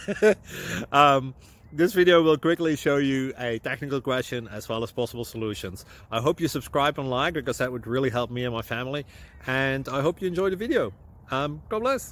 This video will quickly show you a technical question as well as possible solutions. I hope you subscribe and like, because that would really help me and my family. And I hope you enjoy the video. God bless.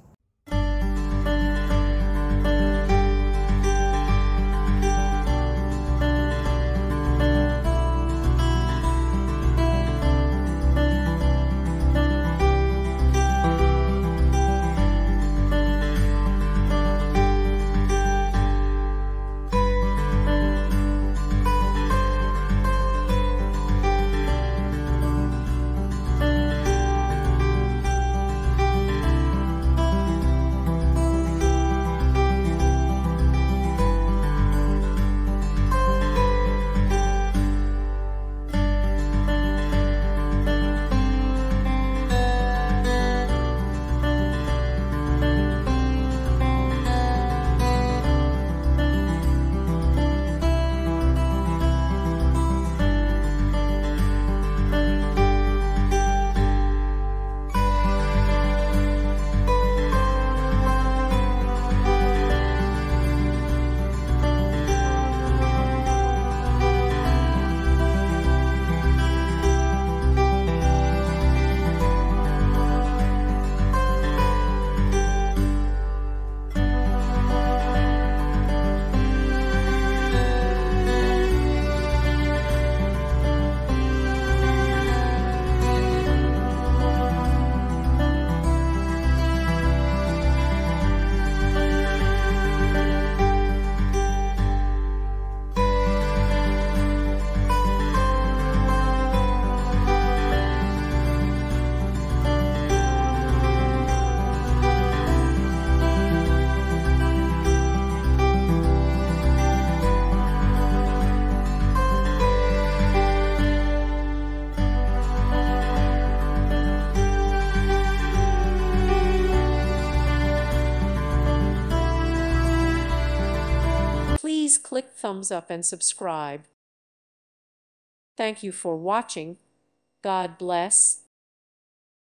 Please click thumbs up and subscribe. Thank you for watching. God bless.